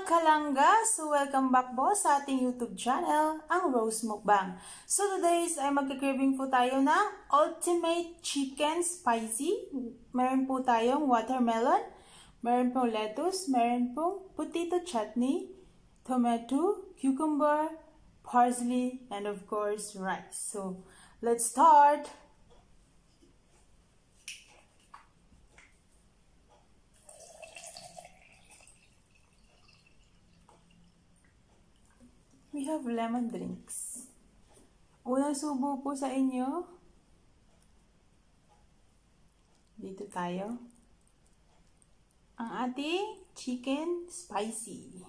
Kalangga! So welcome back po sa ating YouTube channel, ang Rose Mukbang. So today ay magka-craving po tayo ng Ultimate Chicken Spicy. Meron po tayong watermelon, meron pong lettuce, meron pong potato chutney, tomato, cucumber, parsley, and of course rice. So let's start! We have lemon drinks. Unang subo po sa inyo. Dito tayo. Ang ating chicken spicy.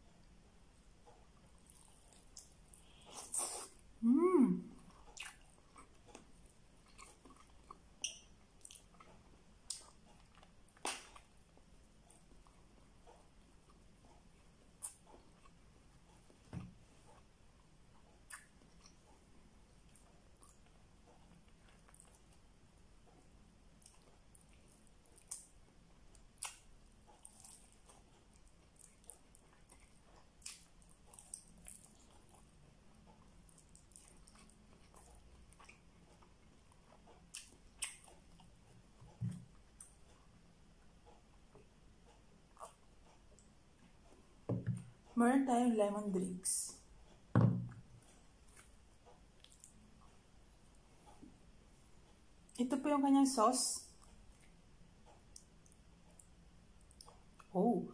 Meron tayong lemon drinks. Ito po yung kanyang sauce. Oh,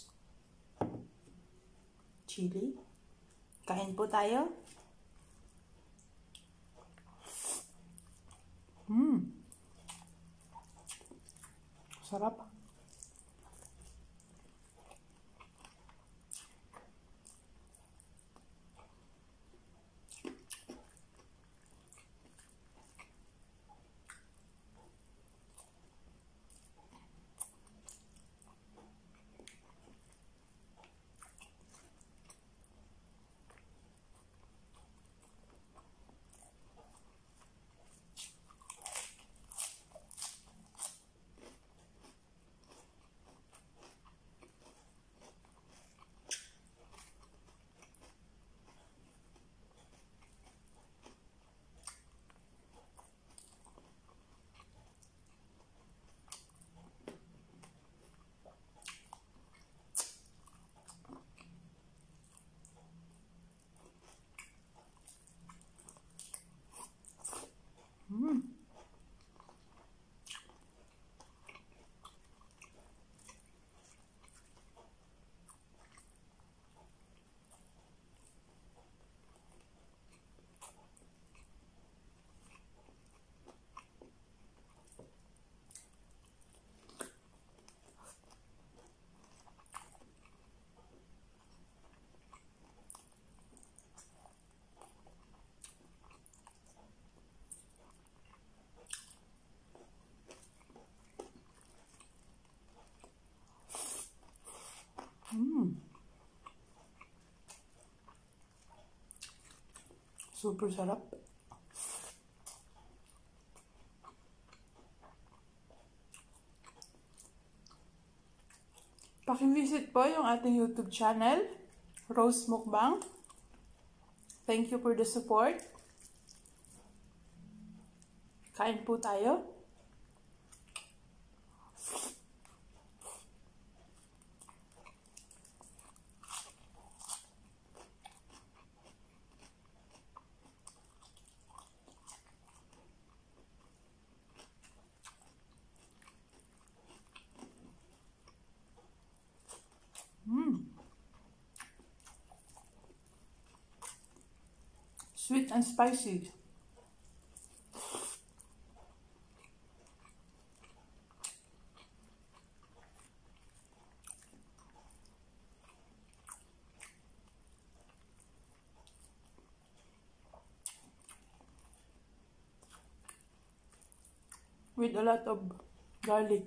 chili. Kain po tayo. Sarap. Super sarap. Paki-visit po yung ating YouTube channel, Rose Mukbang. Thank you for the support. Kain po tayo. Sweet and spicy. With a lot of garlic.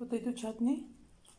potato chutney.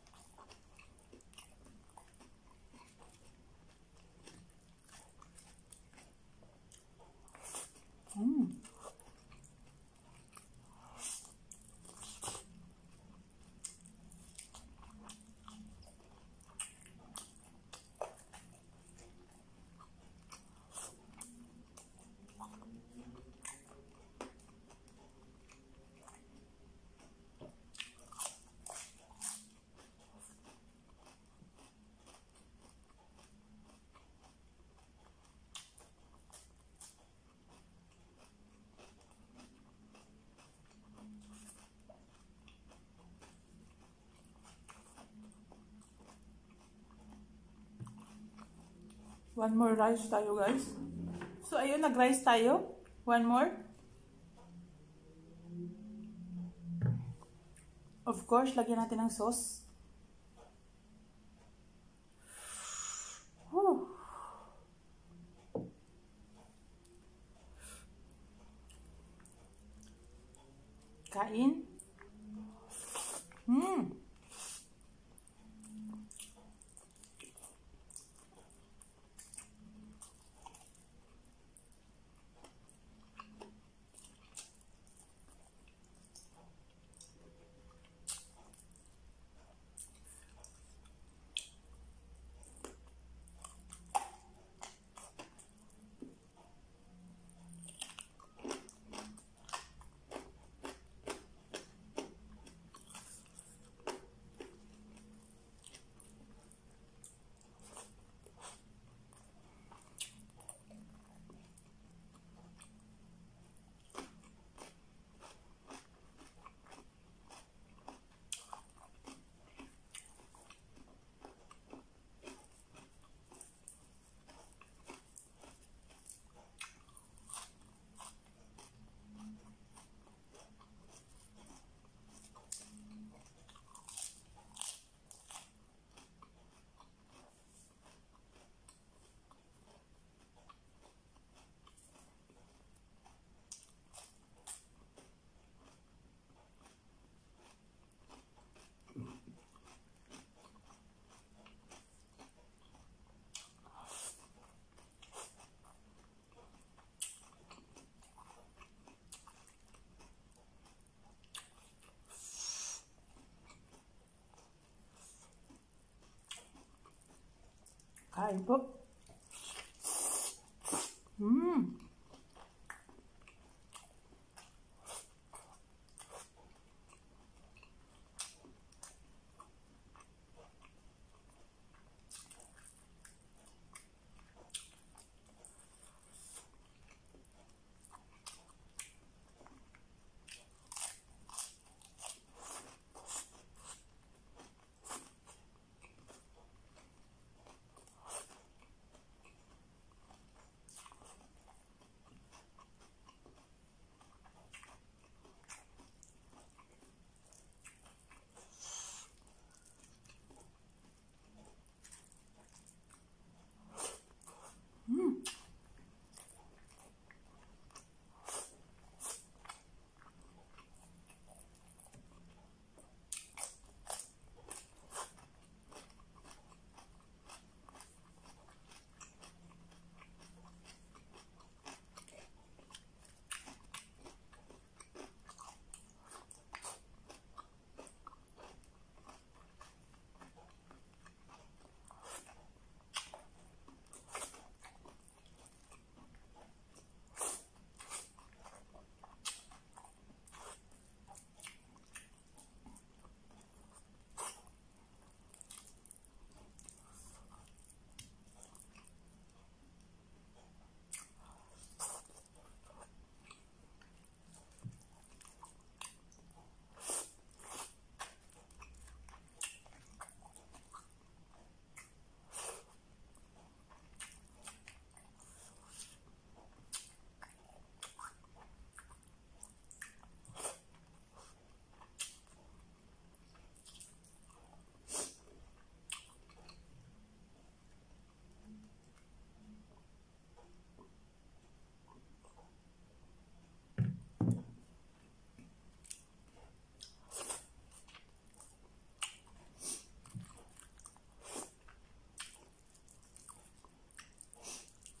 One more rice tayo, guys. So, ayun, nag-rice tayo. One more. Of course, lagyan natin ng sauce. Whew. Kain. Kain po.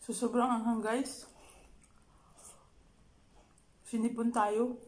So, sobrang anghang guys. Sinipon tayo.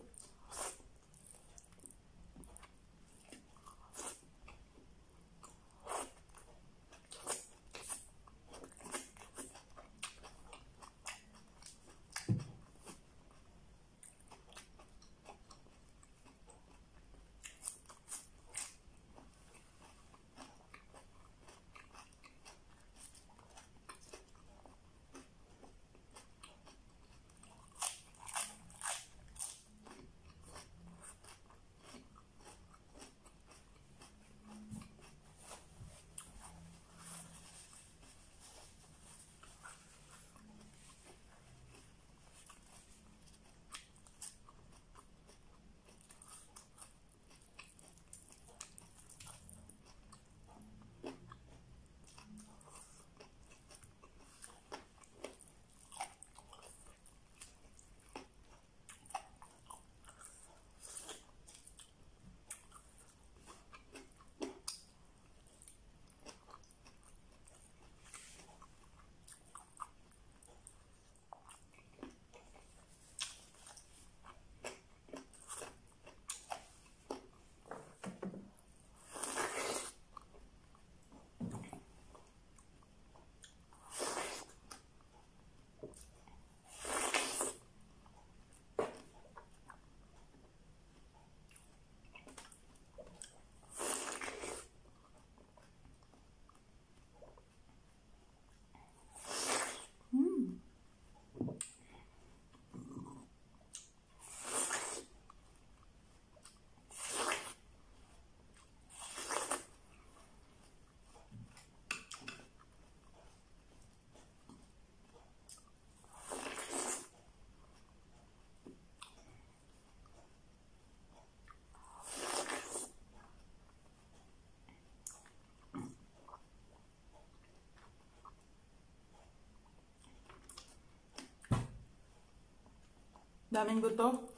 Daming buto.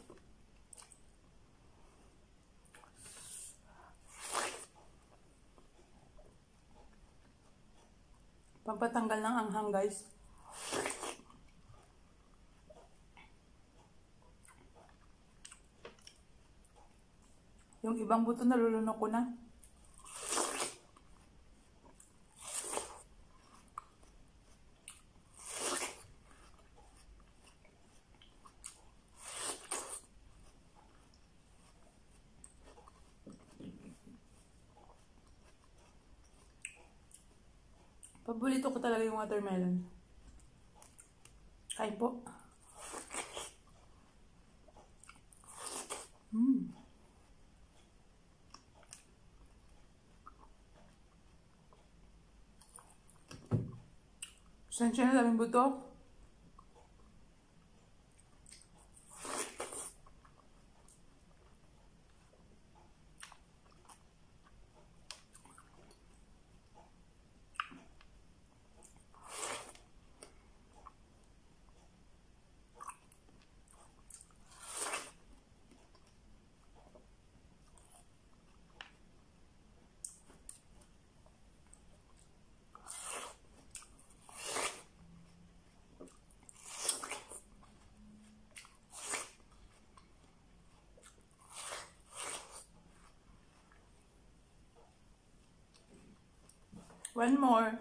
Pampatanggal ng anghang guys. Yung ibang buto nalulunok ko na. Paborito ko talaga yung watermelon. Kain po. Sensya na daming buto. One more.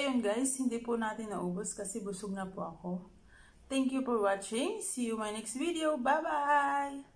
yun guys, hindi po natin naubos kasi busog na po ako. Thank you for watching. See you in my next video. Bye-bye!